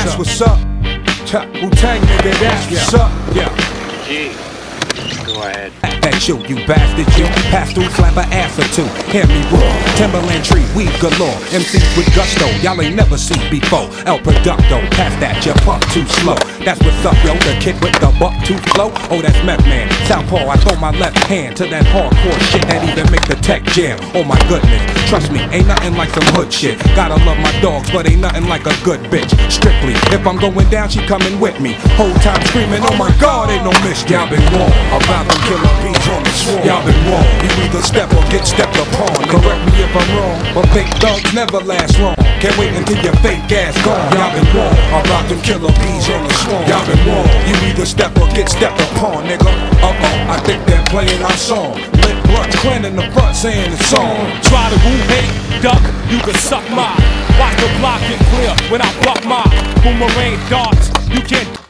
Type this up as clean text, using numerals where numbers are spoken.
That's what's up. wuTANG, nigga, that's what's up. Yeah. G, go ahead. At you bastard, you pass through, slap a ass or two. Hear me roar, Timberland tree, weed galore. MCs with gusto, y'all ain't never seen before. El Producto, past that, you pump too slow. That's what's up, yo, the kid with the buck tooth flow. Oh, that's Meth Man, Southpaw, I throw my left hand to that hardcore shit that even make the tech jam. Oh my goodness, trust me, ain't nothing like some hood shit. Gotta love my dogs, but ain't nothing like a good bitch. Strictly, if I'm going down, she coming with me. Whole time screaming, oh my God, ain't no mystery. Y'all been wrong about them killer bees on the swarm. Y'all been wrong, you either step or get stepped upon. Correct me if I'm wrong, but fake thugs never last long. Can't wait until your fake ass gone. Y'all been wrong about them killer bees on the swarm. Y'all been wrong, you either step or get stepped upon, nigga. I think they're playing our song. Lit blunt, clan in the front saying the song. Try to woo, hate, duck, you can suck mine. Watch the block get clear when I buck mine. Boomerang darts, you can't